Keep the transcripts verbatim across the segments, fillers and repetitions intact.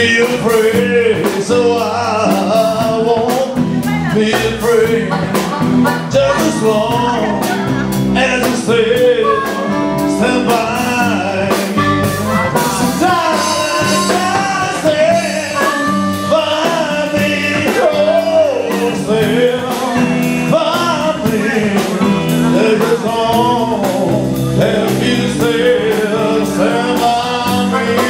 be afraid, so I won't be afraid. Just as long as you stay, stand by me. So darling, darling, stand by me. Oh, stand by me. Just as long as you stay, stand by me.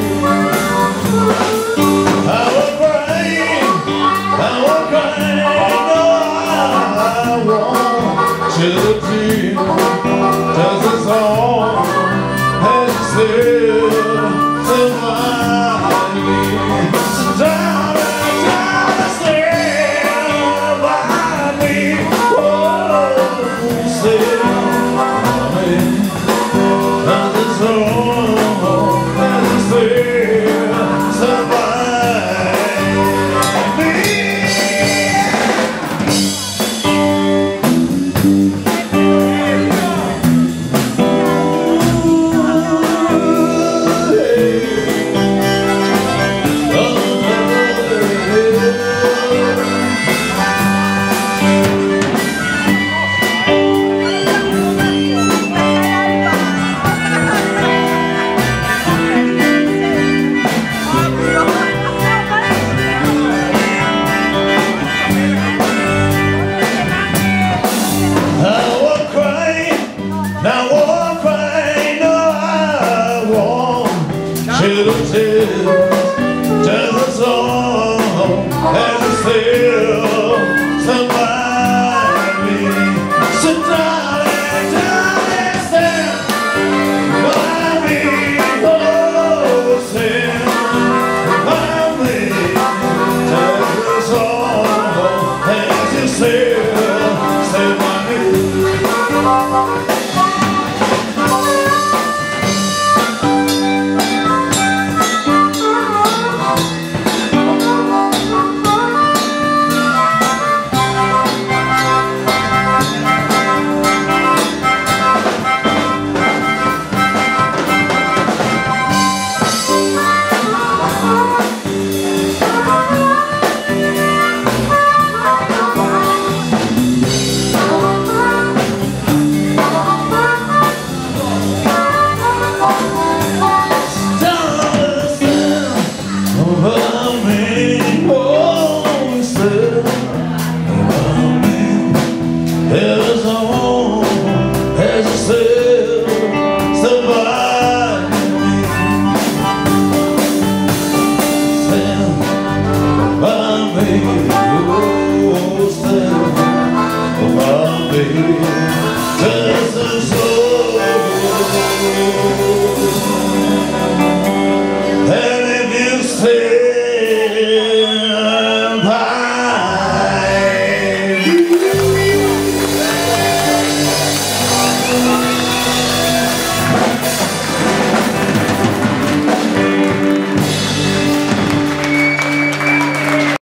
Just as long as you still survive me. So darling, darling, stand by me. Oh, stand by me. Just as long as you still survive me. Now won't cry, no I won't shed a tear. Just as long as you still stand by me. So darling, darling, stand by me. Oh, stand by me. Just as long as you still stand by me. As long as you still survive me. Stand by me. Oh, stand by me. Just as long. And if you stay